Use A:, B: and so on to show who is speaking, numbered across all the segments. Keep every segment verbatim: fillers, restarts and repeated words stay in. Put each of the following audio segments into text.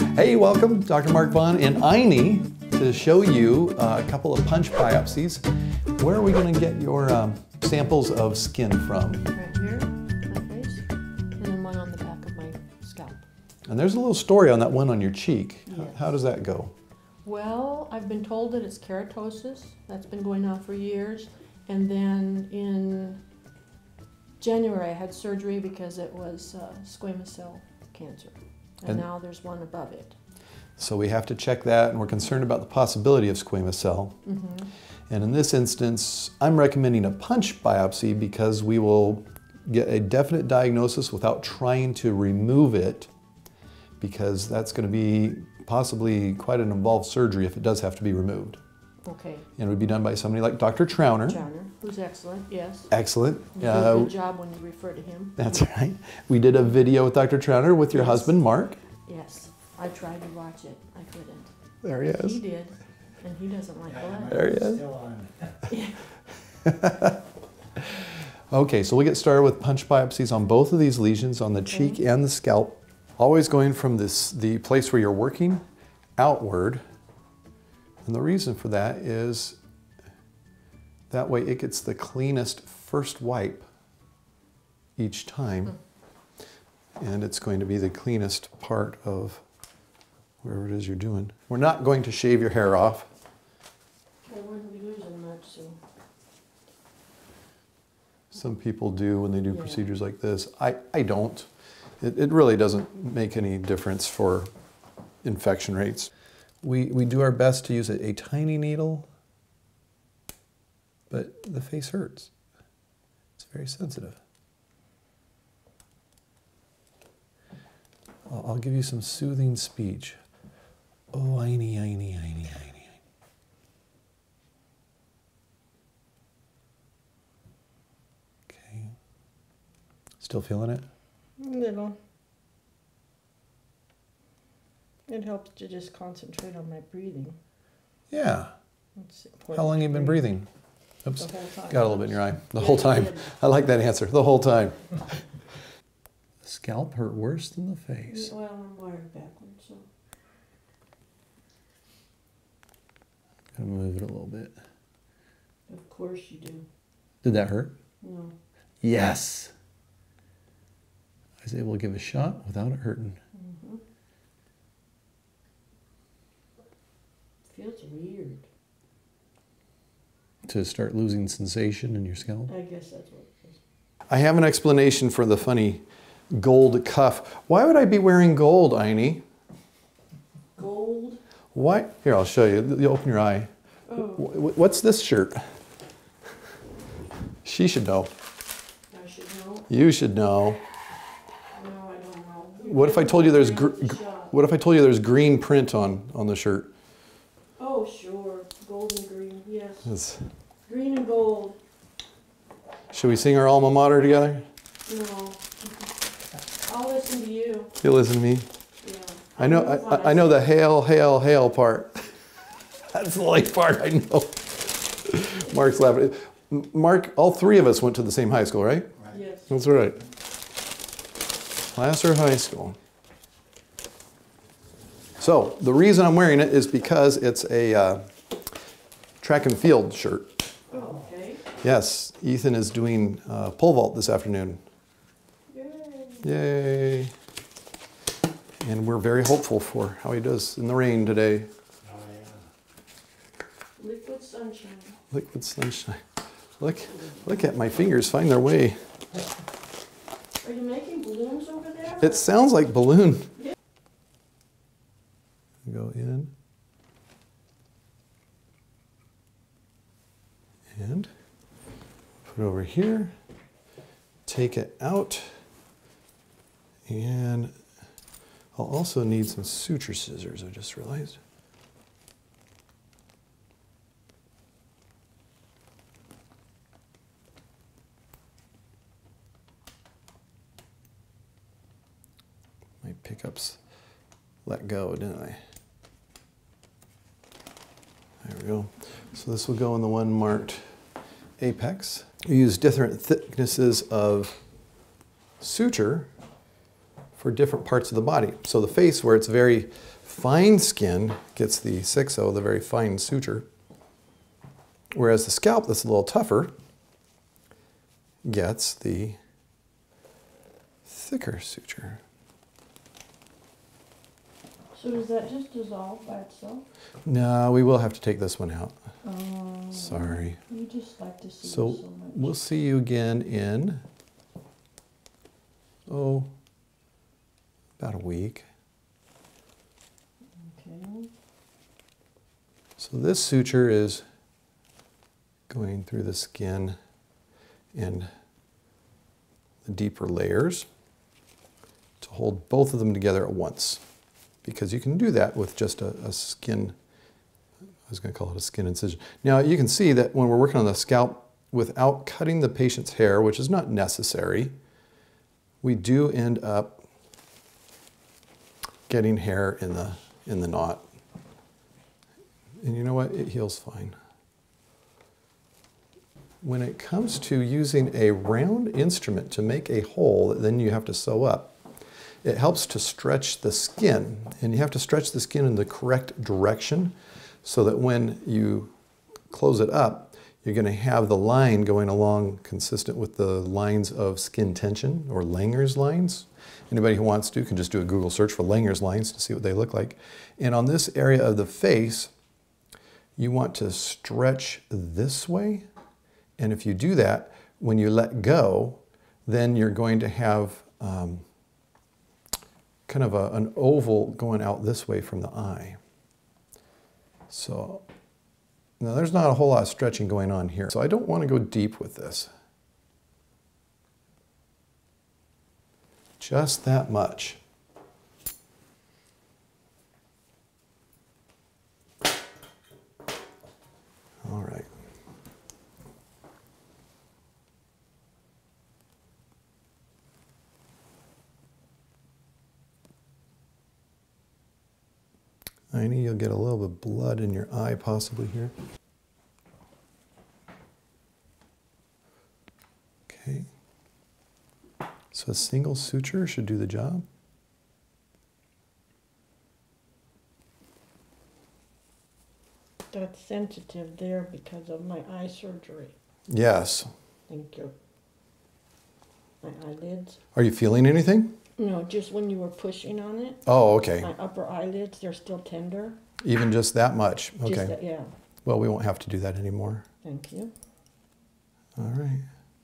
A: Hey, welcome, Doctor Mark Vaughan and Aini, to show you uh, a couple of punch biopsies. Where are we going to get your um, samples of skin from?
B: Right here, my face, and then one on the back of my scalp.
A: And there's a little story on that one on your cheek.
B: Yes.
A: How, how does that go?
B: Well, I've been told that it's keratosis. That's been going on for years. And then in January, I had surgery because it was uh, squamous cell cancer. And, and now there's one above it.
A: So we have to check that, and we're concerned about the possibility of squamous cell.
B: Mm-hmm.
A: And in this instance, I'm recommending a punch biopsy because we will get a definite diagnosis without trying to remove it, because that's going to be possibly quite an involved surgery if it does have to be removed.
B: Okay.
A: And it would be done by somebody like Doctor Trauner.
B: Trauner, who's excellent, yes.
A: Excellent.
B: You
A: Uh,
B: do a good job when you refer to him.
A: That's right. We did a video with Doctor Trauner with your
B: Yes.
A: husband, Mark.
B: Yes, I tried to watch it. I couldn't.
A: There he is.
B: He did, and he doesn't like blood.
A: There he is.
C: Still on.
A: Okay, so we'll get started with punch biopsies on both of these lesions, on the
B: Okay.
A: cheek and the scalp. Always going from this the place where you're working outward. And the reason for that is that way it gets the cleanest first wipe each time. And it's going to be the cleanest part of wherever it is you're doing. We're not going to shave your hair off.
B: I wouldn't be losing much, so.
A: Some people do when they do
B: Yeah.
A: procedures like this. I, I don't. It, it really doesn't make any difference for infection rates. We, we do our best to use a, a tiny needle, but the face hurts. It's very sensitive. I'll, I'll give you some soothing speech. Oh, Aini, Aini, Aini, Aini. Okay. Still feeling it?
B: Little. It helps to just concentrate on my breathing.
A: Yeah.
B: It's important
A: How long
B: to
A: have you been
B: breathe.
A: breathing? Oops.
B: The whole time.
A: Got a little bit in your eye. The
B: Yeah,
A: whole
B: you
A: time.
B: did.
A: I like that answer. The whole time. The scalp hurt worse than the face.
B: Well, I'm wired backwards, so.
A: Gonna move it a little bit.
B: Of course you do.
A: Did that hurt?
B: No.
A: Yes. I was able to give a shot without it hurting.
B: Mm-hmm. Feels weird.
A: To start losing sensation in your scalp.
B: I guess that's what it is.
A: I have an explanation for the funny gold cuff. Why would I be wearing gold, Aini?
B: Gold?
A: Why? Here, I'll show you. You open your eye.
B: Oh.
A: Wh- What's this shirt? She should know.
B: I should know.
A: You should know.
B: No, I don't know.
A: What if I told you there's gr
B: Green
A: gr-
B: shot.
A: what if I told you there's green print on on the shirt?
B: Oh, sure. Gold and green, yes.
A: It's-
B: Green and gold.
A: should we sing our alma mater together?
B: No. I'll listen to you.
A: You listen to me.
B: Yeah.
A: I know.
B: move on.
A: I, I know the hail, hail, hail part. That's the late part. I know. Mark's laughing. Mark, all three of us went to the same high school, right?
B: Yes.
A: That's right. Placer High School. So the reason I'm wearing it is because it's a uh, track and field shirt.
B: Oh, okay.
A: Yes, Ethan is doing uh, pole vault this afternoon.
B: Yay.
A: Yay! And we're very hopeful for how he does in the rain today.
C: Oh, yeah.
B: Liquid sunshine.
A: Liquid sunshine. Look, look at my fingers find their way.
B: Are you making balloons over there?
A: It sounds like balloon.
B: Yeah.
A: Go in. And put it over here. Take it out. And I'll also need some suture scissors, I just realized. My pickups let go, didn't I? There we go. So this will go in the one marked apex. We use different thicknesses of suture for different parts of the body. So the face, where it's very fine skin gets the six oh, the very fine suture, whereas the scalp that's a little tougher gets the thicker suture.
B: So does that just dissolve by itself?
A: No, we will have to take this one out.
B: Oh,
A: Sorry.
B: You just like to see
A: So,
B: so much.
A: we'll see you again in, oh, about a week.
B: Okay.
A: So this suture is going through the skin and the deeper layers to hold both of them together at once. Because you can do that with just a, a skin, I was going to call it a skin incision. Now you can see that when we're working on the scalp without cutting the patient's hair, which is not necessary, we do end up getting hair in the, in the knot. And you know what? It heals fine. When it comes to using a round instrument to make a hole that then you have to sew up, it helps to stretch the skin, and you have to stretch the skin in the correct direction so that when you close it up, you're going to have the line going along consistent with the lines of skin tension, or Langer's lines. Anybody who wants to can just do a Google search for Langer's lines to see what they look like. And on this area of the face, you want to stretch this way, and if you do that, when you let go, then you're going to have um, kind of a, an oval going out this way from the eye. So now there's not a whole lot of stretching going on here. So I don't want to go deep with this. Just that much. All right. I know you'll get a little bit of blood in your eye possibly here. Okay. So a single suture should do the job.
B: That's sensitive there because of my eye surgery.
A: Yes.
B: Thank you. My eyelids.
A: Are you feeling anything?
B: No, just when you were pushing on it.
A: Oh, okay.
B: My upper eyelids, they're still tender.
A: Even just that much? Okay.
B: Just that, yeah.
A: Well, we won't have to do that anymore.
B: Thank you.
A: All right.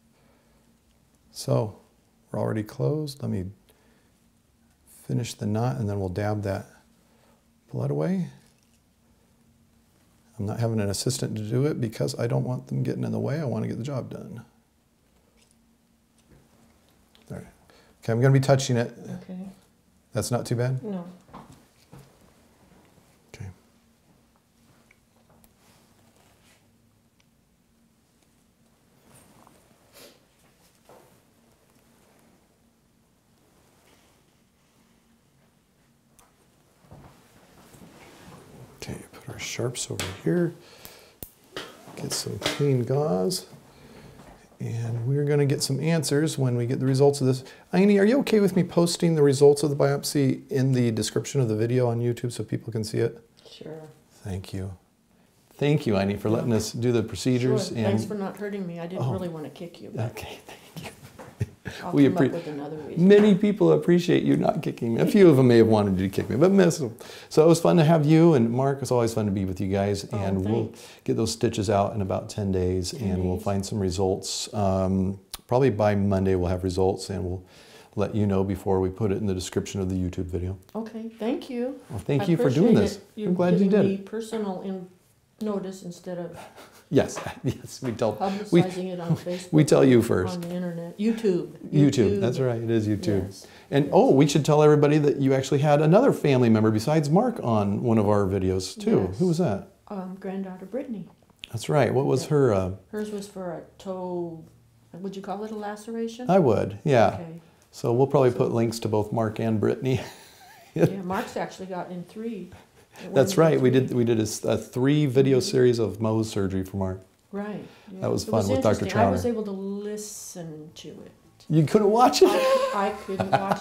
A: So, we're already closed. Let me finish the knot and then we'll dab that blood away. I'm not having an assistant to do it because I don't want them getting in the way. I want to get the job done. All right. Okay, I'm going to be touching it.
B: Okay.
A: That's not too bad?
B: No.
A: Okay. Okay, put our sharps over here. Get some clean gauze. And we're going to get some answers when we get the results of this. Aini, are you okay with me posting the results of the biopsy in the description of the video on YouTube so people can see it?
B: Sure.
A: Thank you. Thank you, Aini, for letting us do the procedures.
B: Sure.
A: And
B: Thanks for not hurting me. I didn't
A: Oh.
B: really want to kick you. But
A: okay, thank you.
B: I'll
A: we
B: come
A: appre
B: up with another reason.
A: Many people appreciate you not kicking me. A few of them may have wanted you to kick me, but miss them. So it was fun to have you, and Mark, it's always fun to be with you guys.
B: Oh,
A: and we'll
B: thanks.
A: get those stitches out in about ten days,
B: ten
A: and we'll
B: days.
A: find some results. Um, probably by Monday we'll have results, and we'll let you know before we put it in the description of the YouTube video.
B: Okay, thank you.
A: Well, thank
B: I
A: you for doing
B: appreciate
A: this.
B: it. You're
A: I'm glad you
B: giving
A: did
B: me
A: it.
B: personal in notice instead of
A: Yes, yes, we tell
B: publicizing it on Facebook.
A: we tell you first.
B: On the internet. YouTube.
A: YouTube, that's right, it is YouTube.
B: Yes.
A: And
B: yes.
A: oh, we should tell everybody that you actually had another family member besides Mark on one of our videos too.
B: Yes.
A: Who was that?
B: Um, granddaughter Brittany.
A: That's right. What was
B: Yeah.
A: her? Uh,
B: Hers was for a toe, would you call it a laceration?
A: I would, yeah.
B: Okay.
A: So we'll probably
B: So-
A: put links to both Mark and Brittany.
B: Yeah, Mark's actually gotten three.
A: That's
B: One
A: right.
B: of
A: We
B: the
A: did
B: three.
A: we did a, s- a three video series of Mohs surgery for Mark.
B: Right. Yeah.
A: That was
B: It
A: fun with Doctor
B: interesting. I was
A: Trowner.
B: able to listen to it.
A: You couldn't watch it.
B: I, I couldn't watch it.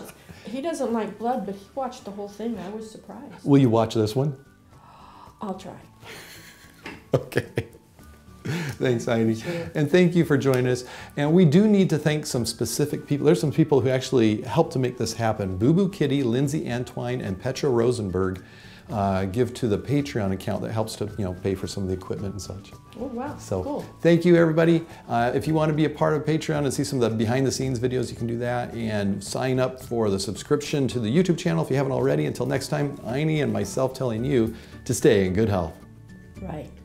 B: He doesn't like blood, but he watched the whole thing. I was surprised.
A: Will you watch this one?
B: I'll try.
A: Okay. Thanks, Heidi.
B: Sure.
A: And thank you for joining us. And we do need to thank some specific people. There's some people who actually helped to make this happen. BooBoo Kitty, Lindsay Antoine, and Petra Rosenberg uh, give to the Patreon account that helps to, you know, pay for some of the equipment and such.
B: Oh, wow.
A: So
B: cool.
A: Thank you, everybody. Uh, if you want to be a part of Patreon and see some of the behind the scenes videos, you can do that, and sign up for the subscription to the YouTube channel if you haven't already. Until next time, Heidi and myself telling you to stay in good health.
B: Right.